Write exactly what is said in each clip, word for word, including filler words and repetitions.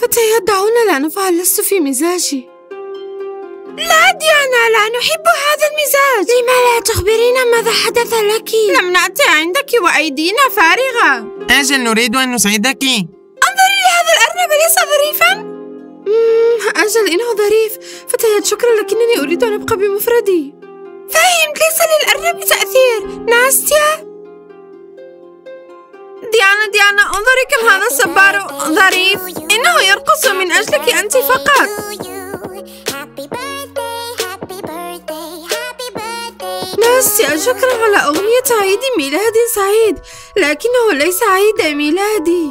فتيات دعونا لا نفعل، لست في مزاجي. لا ديانا، لا نحب هذا المزاج. لما لا تخبرينا ماذا حدث لك؟ لم نأتي عندك وأيدينا فارغة. أجل، نريد أن نسعدك. انظري لهذا الأرنب، أليس ظريفا؟ مم، أجل إنه ظريف. فتيات شكرا، لكنني أريد أن أبقى بمفردي. فهمت، ليس للأرنب تأثير. ناستيا، ديانا ديانا انظري كم هذا السبار ظريف. إنه يرقص من أجلك أنت فقط. ناستيا شكرا على أغنية عيد ميلاد سعيد، لكنه ليس عيد ميلادي.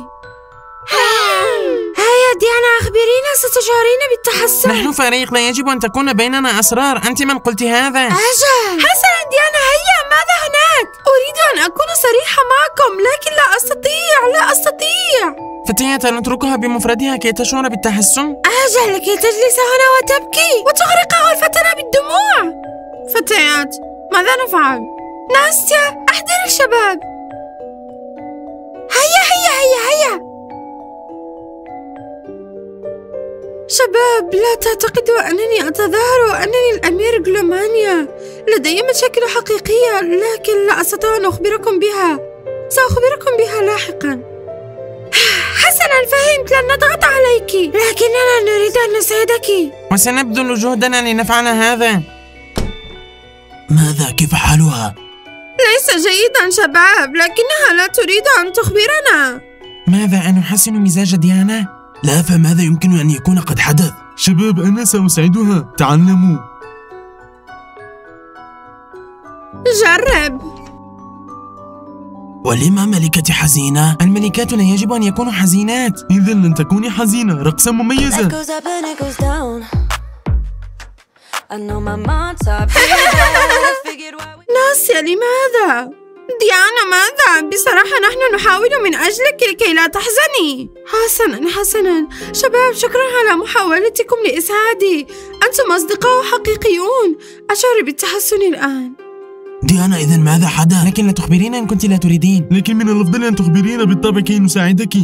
هيا ديانا أخبرينا، ستشعرين بالتحسن. نحن فريق، لا يجب أن تكون بيننا أسرار. أنت من قلت هذا؟ أجل. حسنا ديانا، هيا، ماذا هناك؟ أريد أن أكون صريحة معكم، لكن لا أستطيع لا أستطيع. فتيات، نتركها بمفردها كي تشعر بالتحسن. أجل، لكي تجلس هنا وتبكي وتغرق غرفتنا بالدموع. فتيات، ماذا نفعل؟ ناستيا، أحضر الشباب. هيا هيا هيا هيا شباب، لا تعتقدوا أنني أتظاهر أنني الأمير جلومانيا. لدي مشاكل حقيقية، لكن لا أستطيع أن أخبركم بها. سأخبركم بها لاحقا. حسنا، فهمت، لن نضغط عليك، لكننا نريد أن نساعدك وسنبذل جهدنا لنفعل هذا. ماذا؟ كيف حالها؟ ليس جيدا شباب، لكنها لا تريد أن تخبرنا. ماذا؟ أن نحسن مزاج ديانا؟ لا، فماذا يمكن أن يكون قد حدث؟ شباب، أنا سأساعدها، تعلموا. جرب. ولما ملكتي حزينة؟ الملكات لا يجب أن يكونوا حزينات. إذا لن تكوني حزينة، رقصة مميزة. ناستيا، لماذا؟ ديانا، ماذا؟ بصراحة نحن نحاول من أجلك لكي لا تحزني. حسنا حسنا شباب، شكرا على محاولتكم لإسعادي. أنتم أصدقاء حقيقيون. أشعر بالتحسن الآن. ديانا، إذن ماذا حدث؟ لكن لا تخبرينا إن كنت لا تريدين. لكن من الأفضل أن تخبرينا بالطبع كي نساعدك.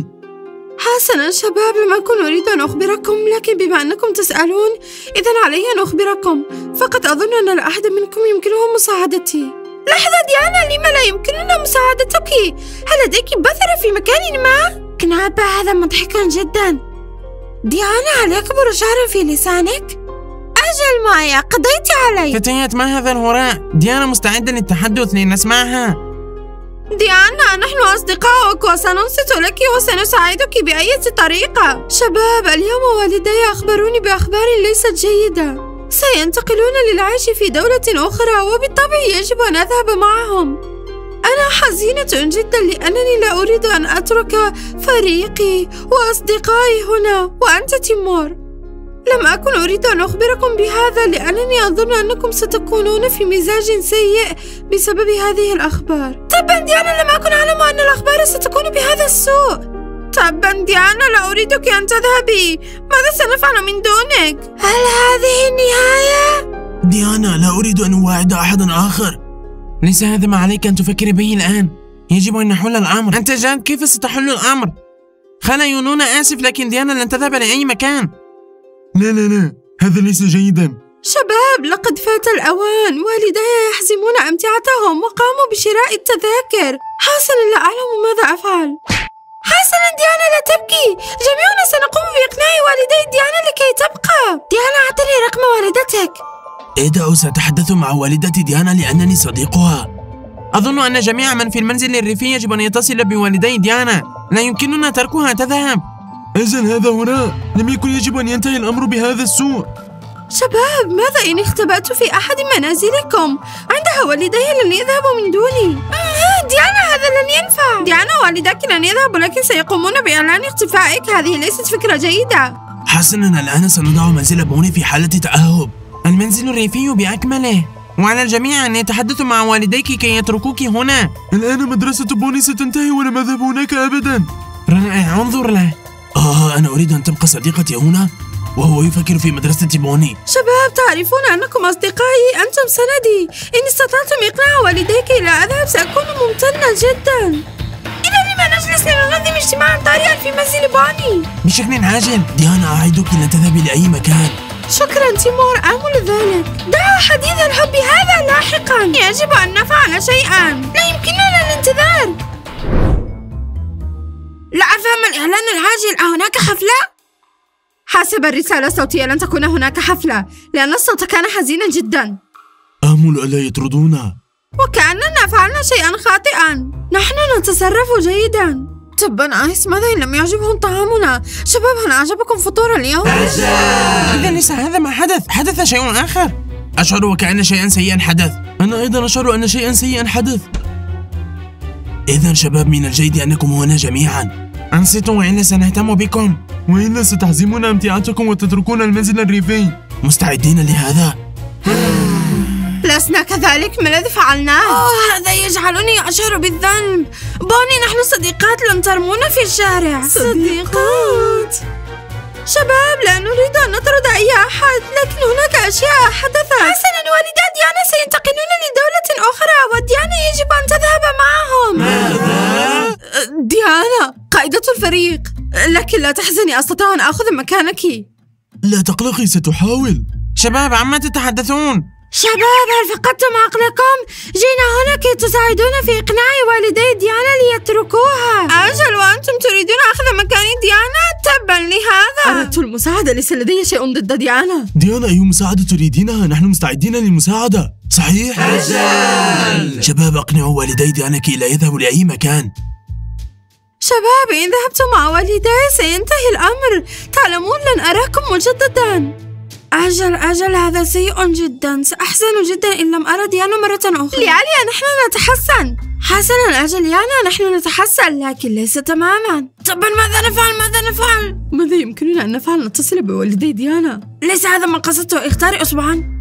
حسنا شباب، لم أكن أريد أن أخبركم، لكن بما أنكم تسألون إذن علي أن أخبركم. فقط أظن أن لا أحد منكم يمكنه مساعدتي. لحظة ديانا، لما لا يمكننا مساعدتك؟ هل لديك بثرة في مكان ما؟ كنابة، هذا مضحكا جدا. ديانا، هل يكبر شعر في لسانك؟ أجل مايا، قضيت علي. فتيات، ما هذا الهراء؟ ديانا مستعدة للتحدث لنسمعها. ديانا، نحن أصدقائك وسننصت لك وسنساعدك بأي طريقة. شباب، اليوم والدي أخبروني بأخبار ليست جيدة. سينتقلون للعيش في دولة أخرى، وبالطبع يجب أن أذهب معهم. أنا حزينة جدا لأنني لا أريد أن أترك فريقي وأصدقائي هنا. وأنت تيمور، لم أكن أريد أن أخبركم بهذا لأنني أظن أنكم ستكونون في مزاج سيء بسبب هذه الأخبار. تبا ديانا، لم أكن أعلم أن الأخبار ستكون بهذا السوء. تبا ديانا، لا أريدك أن تذهبي. ماذا سنفعل من دونك؟ هل هذه النهاية؟ ديانا، لا أريد أن أواعد أحدا آخر. ليس هذا ما عليك أن تفكر به الآن. يجب أن نحل الأمر. أنت جاد، كيف ستحل الأمر؟ خالة يونون، آسف، لكن ديانا لن تذهب لأي مكان. لا لا لا، هذا ليس جيدا. شباب، لقد فات الأوان. والدي يحزمون أمتعتهم وقاموا بشراء التذاكر. حسنا، لا أعلم ماذا أفعل. حسنا ديانا، لا تبكي. جميعنا سنقوم بإقناع والدي ديانا لكي تبقى. ديانا، أعطني رقم والدتك. إيدا، سأتحدث مع والدتي ديانا لأنني صديقها. أظن أن جميع من في المنزل الريفي يجب أن يتصل بوالدي ديانا. لا يمكننا تركها تذهب. أجل، هذا هراء. لم يكن يجب أن ينتهي الأمر بهذا السوء. شباب، ماذا إن اختبأت في أحد منازلكم؟ عندها والدي لن يذهبوا من دوني. ديانا، هذا لن ينفع. ديانا، والدك لن يذهبوا، لكن سيقومون بإعلان اختفائك. هذه ليست فكرة جيدة. حسنا، الآن سنضع منزل بوني في حالة تأهب. المنزل الريفي بأكمله، وعلى الجميع أن يتحدثوا مع والديك كي يتركوك هنا. الآن مدرسة بوني ستنتهي ولم أذهب هناك أبدا. رائع، انظر له. آه، أنا أريد أن تبقى صديقتي هنا وهو يفكر في مدرسة بوني. شباب، تعرفون أنكم أصدقائي، أنتم سندي. إن استطعتم إقناع والديك إلى أذهب سأكون ممتنة جدا. إذا لما نجلس لننظم اجتماعا طارئا في منزل بوني بشكل عاجل. ديانا أعدك لن تذهبي لأي مكان. شكرا تيمور، آمل ذلك. دع حديث الحب هذا لاحقا، يجب أن نفعل شيئا، لا يمكننا الانتظار. لا أفهم الإعلان العاجل، أهناك حفلة؟ حسب الرسالة الصوتية لن تكون هناك حفلة، لأن الصوت كان حزينا جدا. آمل ألا يطردونا. وكأننا فعلنا شيئا خاطئا. نحن نتصرف جيدا. تبا آيس، ماذا إن لم يعجبهم طعامنا؟ شباب، هل أعجبكم فطور اليوم؟ إذا ليس هذا ما حدث، حدث شيء آخر. أشعر وكأن شيئا سيئا حدث. أنا أيضا أشعر أن شيئا سيئا حدث. إذا شباب، من الجيد أنكم هنا جميعا. أنصتوا وإلا سنهتم بكم، وإلا ستحزمون أمتعتكم وتتركون المنزل الريفي. مستعدين لهذا؟ لسنا كذلك، ما الذي فعلناه؟ أوه، هذا يجعلني أشعر بالذنب. بوني، نحن صديقات، لم ترمونا في الشارع. صديقات؟ شباب، لا نريد أن نطرد أي أحد، لكن هناك أشياء حدثت. حسناً، والدا ديانا سينتقلون لدولة أخرى، وديانا يجب أن تذهب معهم. ماذا؟ ديانا قائدة الفريق، لكن لا تحزني، أستطيع أن آخذ مكانك. لا تقلقي، ستحاول. شباب، عما تتحدثون؟ شباب، هل فقدتم عقلكم؟ جينا هنا كي تساعدونا في إقناع والدي ديانا ليتركوها. أجل، وأنتم تريدون أخذ مكان ديانا؟ تبا لهذا. أردت المساعدة، ليس لدي شيء ضد ديانا. ديانا، أي مساعدة تريدينها؟ نحن مستعدين للمساعدة. صحيح؟ أجل. شباب، أقنعوا والدي ديانا كي لا يذهبوا لأي مكان. شباب، إن ذهبت مع والدي سينتهي الأمر، تعلمون لن أراكم مجددا. أجل أجل، هذا سيء جدا، سأحزن جدا إن لم أرى ديانا مرة أخرى. لياليا، نحن نتحسن. حسنا، أجل يانا، نحن نتحسن، لكن ليس تماما. طبعا، ماذا نفعل؟ ماذا نفعل؟ ماذا يمكننا أن نفعل؟ نتصل بوالدي ديانا. ليس هذا ما قصدته، اختاري أصبعا.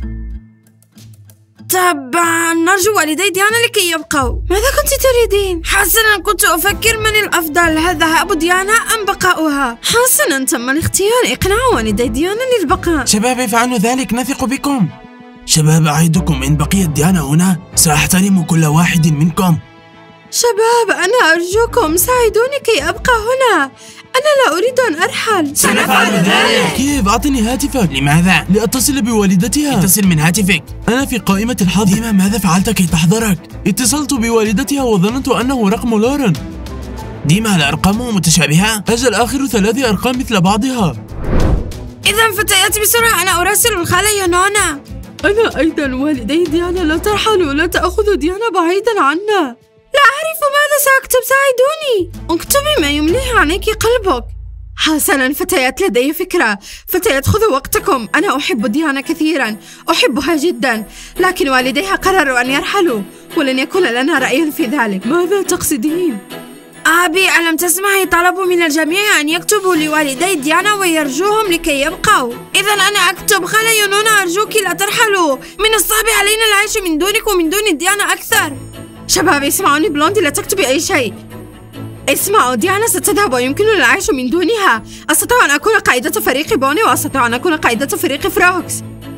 طبعا، نرجو والدي ديانا لكي يبقوا. ماذا كنت تريدين؟ حسنا، كنت أفكر من الأفضل، هل ذهاب ديانا أم بقاؤها؟ حسنا، تم الاختيار، اقناع والدي ديانا للبقاء. شباب، افعلوا ذلك، نثق بكم. شباب، أعدكم إن بقيت ديانا هنا سأحترم كل واحد منكم. شباب، أنا أرجوكم ساعدوني كي أبقى هنا، أنا لا أريد أن أرحل. سنفعل ذلك. كيف؟ أعطني هاتفك. لماذا؟ لأتصل بوالدتها. اتصل من هاتفك. أنا في قائمة الحظ. ديما، ماذا فعلت كي تحضرك؟ اتصلت بوالدتها وظننت أنه رقم لورن. ديما، الأرقام متشابهة؟ أجل، آخر ثلاث أرقام مثل بعضها. إذا فتيات بسرعة، أنا أراسل الخالة يونانا. أنا أيضا، والدي ديانا لا ترحلوا، لا تأخذوا ديانا بعيدا عنا. لا أعرف ماذا سأكتب، ساعدوني. اكتبي ما يمليه عليك قلبك. حسنا فتيات، لدي فكرة. فتيات، خذوا وقتكم، أنا أحب ديانا كثيرا، أحبها جدا، لكن والديها قرروا أن يرحلوا، ولن يكون لنا رأي في ذلك. ماذا تقصدين؟ أبي، ألم تسمعي؟ طلبوا من الجميع أن يكتبوا لوالدي ديانا ويرجوهم لكي يبقوا. إذا أنا أكتب: خالة يونونا، أرجوك لا ترحلوا، من الصعب علينا العيش من دونك ومن دون ديانا أكثر. شباب، اسمعوني، بلوندي، لا تكتبي أي شيء. اسمعوا، ديانا ستذهب ويمكننا العيش من دونها. أستطيع أن أكون قائدة فريق بوني، وأستطيع أن أكون قائدة فريق فروكس.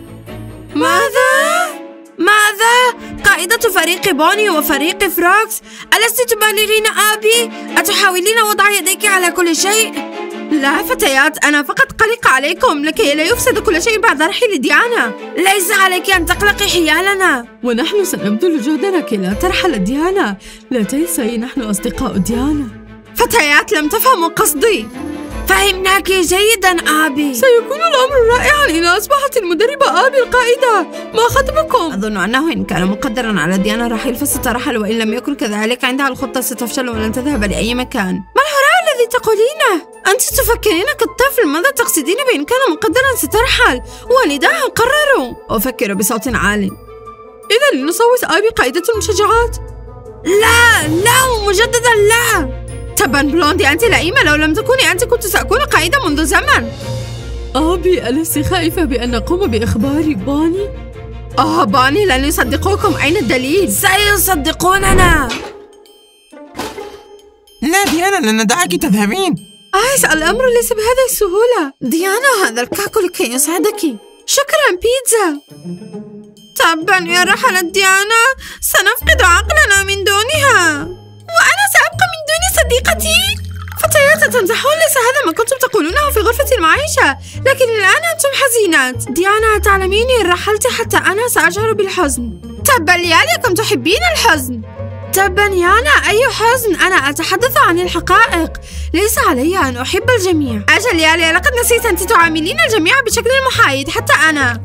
ماذا؟ ماذا؟ قائدة فريق بوني وفريق فروكس؟ ألست تبالغين أبي؟ أتحاولين وضع يديك على كل شيء؟ لا فتيات، أنا فقط قلق عليكم لكي لا يفسد كل شيء بعد رحيل ديانا. ليس عليك أن تقلقي حيالنا، ونحن سنبذل جهدنا كي لا ترحل ديانا. لا تنسي، نحن أصدقاء ديانا. فتيات، لم تفهموا قصدي. فهمناك جيدا أبي. سيكون الأمر رائعا إن أصبحت المدربة أبي القائدة. ما خطبكم؟ أظن أنه إن كان مقدرا على ديانا الرحيل فسترحل، وإن لم يكن كذلك عندها الخطة ستفشل ولن تذهب لأي مكان. ما الهراء الذي تقولينه؟ أنت تفكرين كالطفل. ماذا تقصدين بإن كان مقدرا سترحل؟ والداها قرروا. أفكر بصوت عال. إذا لنصوت أبي قائدة المشجعات. لا لا، مجددا لا. تبا بلوندي، أنت لئيمة، لو لم تكوني أنت كنت سأكون قائدة منذ زمن. أبي، ألست خائفة بأن نقوم بإخبار باني؟ آه باني لن يصدقوكم، أين الدليل؟ سيصدقوننا. لا ديانا، لن ندعك تذهبين. آيس، الأمر ليس بهذه السهولة. ديانا، هذا الكعك لكي يسعدك. شكرا بيتزا. تبا يا رحلة ديانا، سنفقد عقلنا من دونها. وأنا سأبقى من دون صديقتي؟ فتيات تمزحون، ليس هذا ما كنتم تقولونه في غرفة المعيشة، لكن الآن أنتم حزينات. ديانا تعلمين إن رحلت حتى أنا سأشعر بالحزن. تبا لياليكم تحبين الحزن. تبا يانا، أي حزن؟ أنا أتحدث عن الحقائق، ليس علي أن أحب الجميع. أجل يالي، لقد نسيت أنت تعاملين الجميع بشكل محايد، حتى أنا.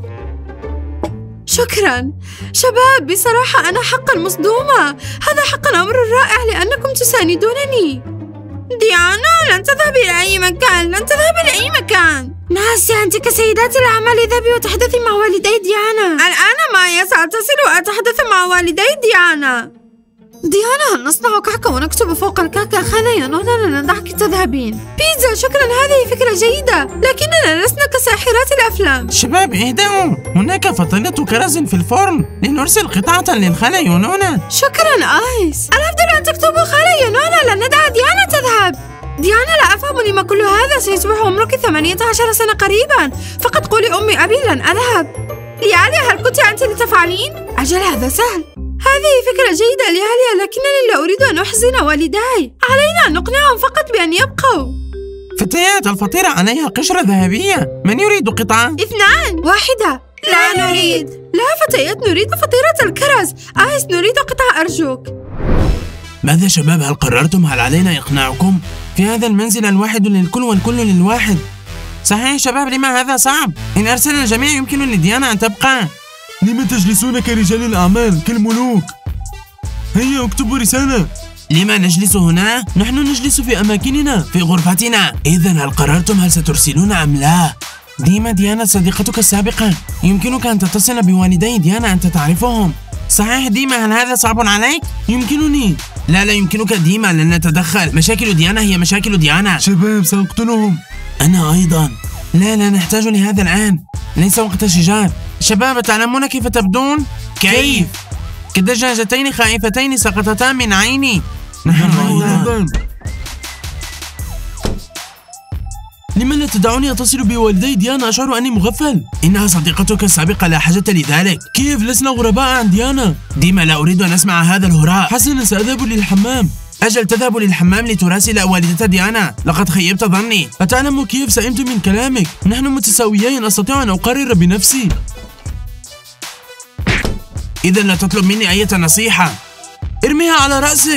شكرا شباب، بصراحة أنا حقا مصدومة، هذا حقا أمر رائع لأنكم تساندونني. ديانا، لن تذهبي إلى أي مكان، لن تذهبي إلى أي مكان. ناسيا، أنت كسيدات الأعمال، اذهبي وتحدثي مع والدي ديانا. الآن مايا، سأتصل وأتحدث مع والدي ديانا. ديانا، هل نصنع كعكة ونكتب فوق الكعكة خذ ينونا لندعك تذهبين؟ بيتزا، شكرا، هذه فكرة جيدة، لكننا لسنا كساحرات الأفلام. شباب اهدأوا، هناك فطيلة كرز في الفرن، لنرسل قطعة للخالة يونونا. شكرا آيس، الأفضل أن تكتبوا خالة يونونا، لن ندع ديانا تذهب. ديانا، لا أفهم لما كل هذا، سيصبح عمرك ثمانية عشر سنة قريبا، فقط قولي أمي أبي لن أذهب. لياليا، هل كنت أنت لتفعلين؟ أجل، هذا سهل. هذه فكرة جيدة لياليا، لكنني لا أريد أن أحزن والداي، علينا أن نقنعهم فقط بأن يبقوا. فتيات، الفطيرة عليها قشرة ذهبية، من يريد قطعة؟ اثنان. واحدة. لا نريد. لا فتيات، نريد فطيرة الكرز. آيس، نريد قطعة أرجوك. ماذا شباب، هل قررتم؟ هل علينا إقناعكم؟ في هذا المنزل الواحد للكل والكل للواحد. صحيح شباب، لما هذا صعب؟ إن أرسل الجميع يمكن لديانا أن تبقى. لم تجلسون كرجال الأعمال كالملوك؟ هيا اكتبوا رسالة. لما نجلس هنا؟ نحن نجلس في أماكننا، في غرفتنا. إذا هل قررتم هل سترسلون أم لا؟ ديما، ديانا صديقتك السابقة، يمكنك أن تتصل بوالدي ديانا، أنت تعرفهم. صحيح ديما، هل هذا صعب عليك؟ يمكنني. لا لا يمكنك ديما، لن نتدخل، مشاكل ديانا هي مشاكل ديانا. شباب، سأقتلهم. أنا أيضا. لا لا نحتاج لهذا الآن، ليس وقت شجار. شباب، تعلمون كيف تبدون؟ كيف؟ كدجاجتين خائفتين سقطتان من عيني. نحن أيضا. لما لا تدعوني أتصل بوالدي ديانا؟ أشعر أني مغفل. إنها صديقتك السابقة، لا حاجة لذلك. كيف؟ لسنا غرباء عن ديانا. ديما، لا أريد أن أسمع هذا الهراء. حسنا، سأذهب للحمام. أجل، تذهب للحمام لتراسل والدة ديانا؟ لقد خيبت ظني. أتعلم كيف؟ سئمت من كلامك. نحن متساويين، أستطيع أن أقرر بنفسي. إذا لا تطلب مني أي نصيحة. ارميها على رأسك.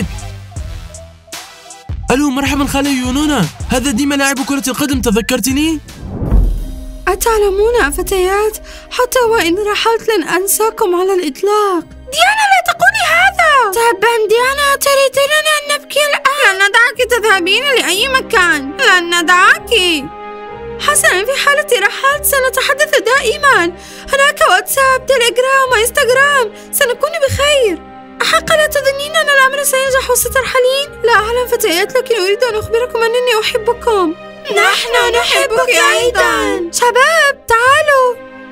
ألو، مرحبا خالة يونونا، هذا ديما لاعب كرة القدم، تذكرتني؟ أتعلمون فتيات، حتى وإن رحلت لن أنساكم على الإطلاق. ديانا، لا تقولي هذا. تبا ديانا، تريديننا أن نبكي الآن؟ لن ندعك تذهبين لأي مكان، لن ندعك. حسنا، في حالة رحلت سنتحدث دائما، هناك واتساب، تليجرام وإنستغرام، سنكون بخير. أحق لا تظنين أن الأمر سينجح وسترحلين؟ لا أعلم فتيات، لكن أريد أن أخبركم أنني أحبكم. نحن نحبك أيضا. شباب تعالوا.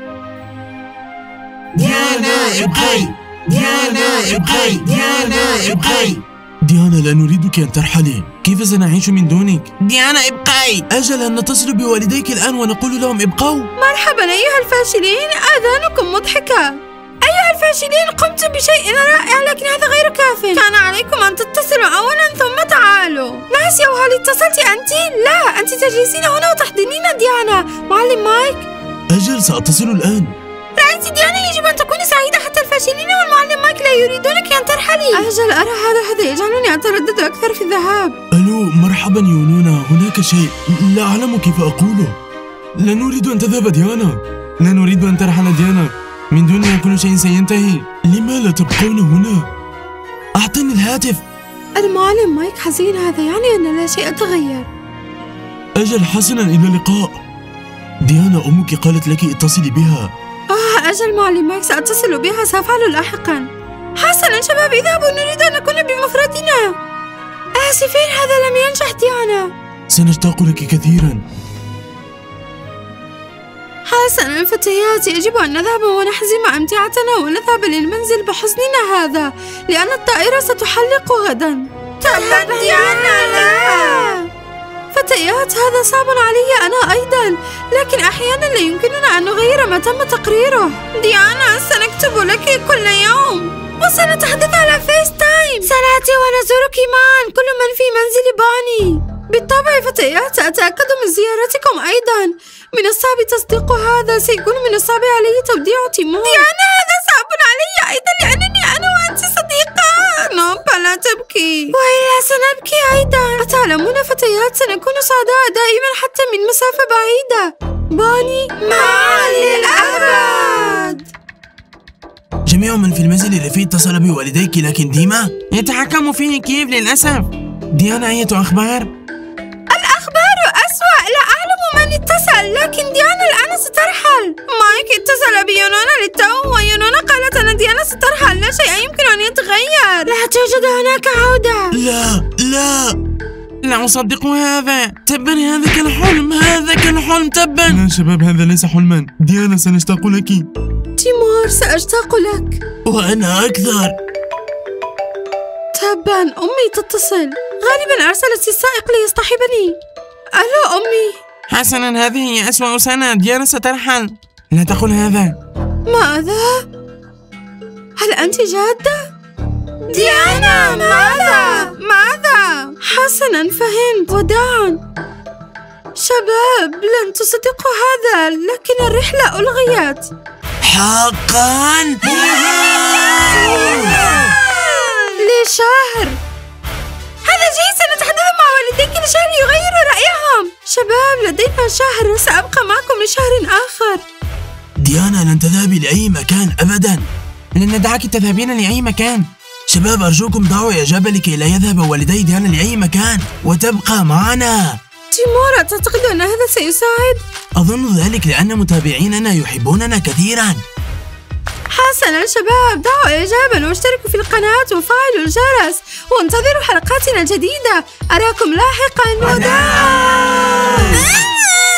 ديانا ابقي، ديانا ابقي، ديانا ابقي. ديانا، لا نريدك أن ترحلي، كيف سنعيش من دونك؟ ديانا ابقي. أجل، أن نتصل بوالديك الآن ونقول لهم ابقوا. مرحبا أيها الفاشلين، آذانكم مضحكة. أيها الفاشلين، قمتم بشيء رائع، لكن هذا غير كاف. كان عليكم أن تتصلوا أولا ثم تعالوا. ناسيا، وهل اتصلت أنت؟ لا، أنت تجلسين هنا وتحضنين ديانا. معلم مايك. أجل، سأتصل الآن. رأيت ديانا، يجب أن تكوني سعيدة، حتى الفاشلين والمعلم مايك لا يريدونك أن ترحلي. أجل، أرى هذا هذا يجعلني أتردد أكثر في الذهاب. ألو، مرحبا يونونا، هناك شيء لا أعلم كيف أقوله. لا نريد أن تذهب ديانا. لا نريد أن ترحل ديانا، من دوننا كل شيء سينتهي. لما لا تبقون هنا؟ أعطني الهاتف. المعلم مايك حزين، هذا يعني أن لا شيء تغير. أجل، حسنا، إلى اللقاء. ديانا، أمك قالت لك اتصلي بها. آه أجل معلم مايك، سأتصل بها، سأفعل لاحقا. حسنا شباب، اذهبوا، نريد أن نكون بمفردنا. آسفين، هذا لم ينجح ديانا. سنشتاق لك كثيرا. حسنا الفتيات، يجب أن نذهب ونحزم أمتعتنا ونذهب للمنزل بحزننا هذا، لأن الطائرة ستحلق غدا. تبت ديانا، لا فتيات، هذا صعب علي أنا أيضا، لكن أحيانا لا يمكننا أن نغير ما تم تقريره. ديانا، سنكتب لك كل يوم. وسنتحدث على فيس تايم. سنأتي ونزورك معا، كل من في منزل باني. بالطبع فتيات، سأتأكد من زيارتكم أيضا. من الصعب تصديق هذا، سيكون من الصعب علي توديع تيمور. ديانا، هذا صعب علي أيضا لأنني أنا وأنت صديقان. نوبا، لا تبكي. وإلا سنبكي أيضا. أتعلمون فتيات، سنكون سعداء دائما حتى من مسافة بعيدة. باني معا للأبد. جميع من في المنزل الرفيع اتصل بوالديك، لكن ديما يتحكم فيه كيف للأسف. ديانا، أية أخبار؟ الأخبار أسوأ، لا أعلم من اتصل، لكن ديانا الآن سترحل. مايك اتصل بيونونا للتو، ويونونا قالت أن ديانا سترحل. لا شيء يمكن أن يتغير. لا توجد هناك عودة. لا لا لا أصدق هذا. تبا، هذا كان حلم، هذا كان حلم تبا. لا شباب، هذا ليس حلما. ديانا، سنشتاق لك. تيمور، سأشتاق لك. وأنا أكثر. تبا، أمي تتصل. غالبا أرسلت السائق ليصطحبني. ألو أمي. حسنا، هذه هي أسوأ سنة. ديانا سترحل. لا تقل هذا. ماذا؟ هل أنت جادة؟ ديانا، ماذا؟ ماذا؟ حسنا، فهمت. وداعا. شباب، لن تصدقوا هذا، لكن الرحلة ألغيت. حقا؟ لشهر. هذا جيد، سنتحدث مع والديك لشهر يغير رأيهم. شباب، لدينا شهر، سأبقى معكم لشهر آخر. ديانا، لن تذهبي لأي مكان أبدا. لن ندعك تذهبين لأي مكان. شباب، أرجوكم ضعوا إجابة لكي لا يذهب والدي ديانا لأي مكان وتبقى معنا. تيمور، تعتقد أن هذا سيساعد؟ أظن ذلك لأن متابعيننا يحبوننا كثيرا. حسنا شباب، ضعوا إعجابا واشتركوا في القناة وفعلوا الجرس وانتظروا حلقاتنا الجديدة. أراكم لاحقا. وداعا.